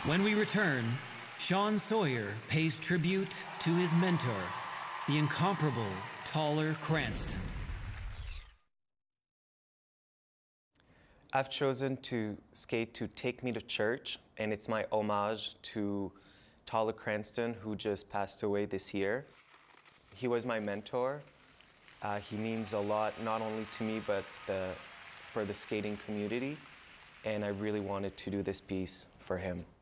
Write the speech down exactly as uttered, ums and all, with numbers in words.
When we return, Shawn Sawyer pays tribute to his mentor, the incomparable Taller Cranston. I've chosen to skate to Take Me to Church, and it's my homage to Taller Cranston, who just passed away this year. He was my mentor. Uh, he means a lot, not only to me, but the, for the skating community, and I really wanted to do this piece for him.